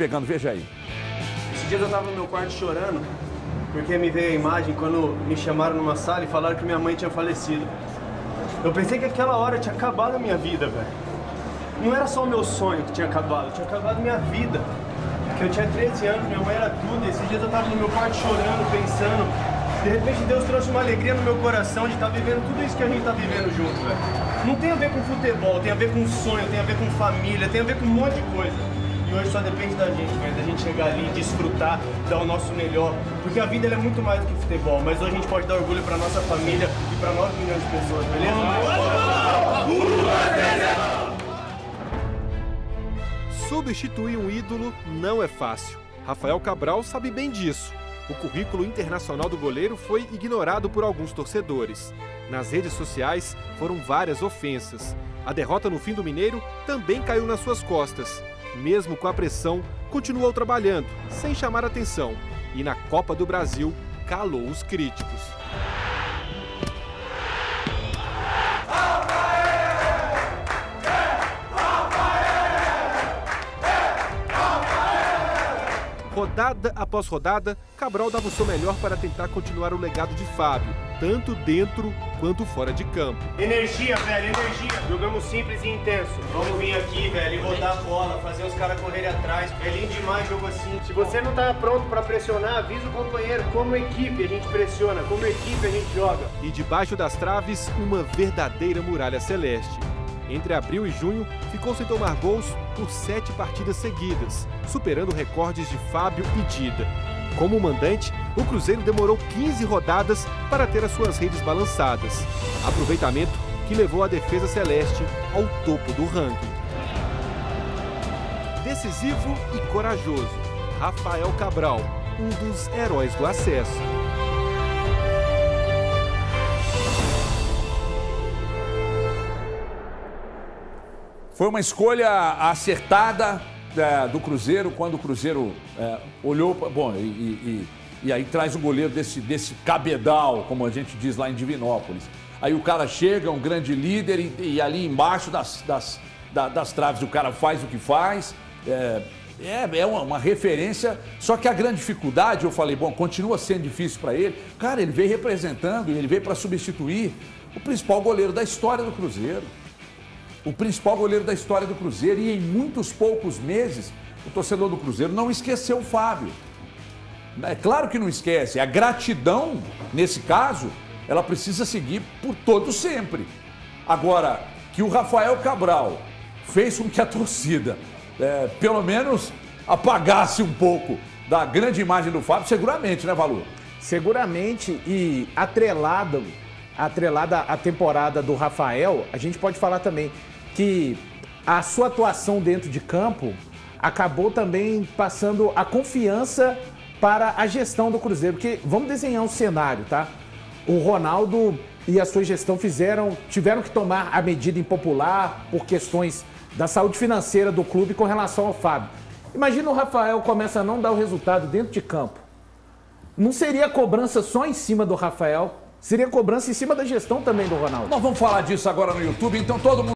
pegando, veja aí. Esses dias eu tava no meu quarto chorando, porque me veio a imagem quando me chamaram numa sala e falaram que minha mãe tinha falecido. Eu pensei que aquela hora tinha acabado a minha vida, velho. Não era só o meu sonho que tinha acabado a minha vida. Porque eu tinha 13 anos, minha mãe era tudo, e esses dias eu tava no meu quarto chorando, pensando. De repente Deus trouxe uma alegria no meu coração de estar vivendo tudo isso que a gente tá vivendo junto, velho. Não tem a ver com futebol, tem a ver com sonho, tem a ver com família, tem a ver com um monte de coisa. E hoje só depende da gente, velho, da gente chegar ali, desfrutar, dar o nosso melhor. Porque a vida ela é muito mais do que futebol, mas hoje a gente pode dar orgulho pra nossa família e pra 9 milhões de pessoas, beleza? Substituir um ídolo não é fácil. Rafael Cabral sabe bem disso. O currículo internacional do goleiro foi ignorado por alguns torcedores. Nas redes sociais foram várias ofensas. A derrota no fim do Mineiro também caiu nas suas costas. Mesmo com a pressão, continuou trabalhando, sem chamar atenção. E na Copa do Brasil, calou os críticos. Rodada após rodada, Cabral dava o seu melhor para tentar continuar o legado de Fábio, tanto dentro quanto fora de campo. Energia, velho, energia. Jogamos simples e intenso. Vamos vir aqui, velho, e rodar a bola, fazer os caras correrem atrás. É lindo demais jogo assim. Se você não tá pronto para pressionar, avisa o companheiro. Como equipe a gente pressiona, como equipe a gente joga. E debaixo das traves, uma verdadeira muralha celeste. Entre abril e junho, ficou sem tomar gols por 7 partidas seguidas, superando recordes de Fábio e Dida. Como mandante, o Cruzeiro demorou 15 rodadas para ter as suas redes balançadas. Aproveitamento que levou a defesa celeste ao topo do ranking. Decisivo e corajoso, Rafael Cabral, um dos heróis do acesso. Foi uma escolha acertada do Cruzeiro, quando o Cruzeiro olhou... Bom, e aí traz um goleiro desse cabedal, como a gente diz lá em Divinópolis. Aí o cara chega, um grande líder, e ali embaixo das traves o cara faz o que faz. É uma referência, só que a grande dificuldade, eu falei, bom, continua sendo difícil para ele. Cara, ele veio representando, ele veio para substituir o principal goleiro da história do Cruzeiro. O principal goleiro da história do Cruzeiro, e em muitos poucos meses, o torcedor do Cruzeiro não esqueceu o Fábio. É claro que não esquece. A gratidão, nesse caso, ela precisa seguir por todo sempre. Agora, que o Rafael Cabral fez com que a torcida, pelo menos, apagasse um pouco da grande imagem do Fábio, seguramente, né, Valu? Seguramente, e atrelada à temporada do Rafael, a gente pode falar também que a sua atuação dentro de campo acabou também passando a confiança para a gestão do Cruzeiro. Porque vamos desenhar um cenário, tá? O Ronaldo e a sua gestão tiveram que tomar a medida impopular por questões da saúde financeira do clube com relação ao Fábio. Imagina o Rafael começa a não dar o resultado dentro de campo. Não seria cobrança só em cima do Rafael, seria cobrança em cima da gestão também do Ronaldo. Nós vamos falar disso agora no YouTube, então todo mundo...